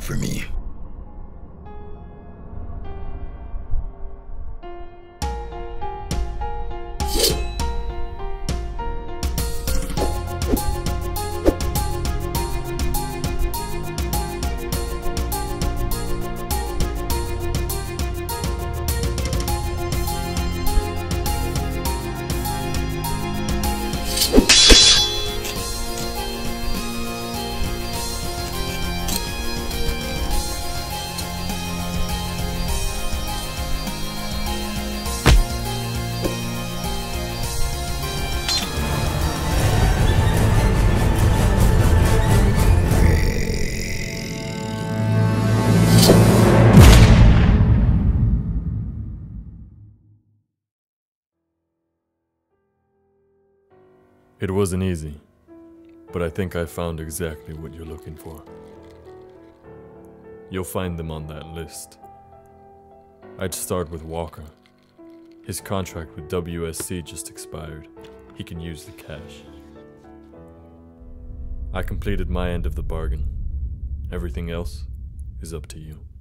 for me. It wasn't easy, but I think I found exactly what you're looking for. You'll find them on that list. I'd start with Walker. His contract with WSC just expired. He can use the cash. I completed my end of the bargain. Everything else is up to you.